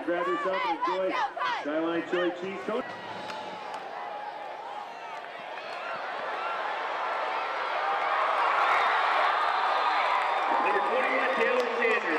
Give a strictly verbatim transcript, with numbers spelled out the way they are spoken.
grab yourself and enjoy Skyline Chili Cheese Cone.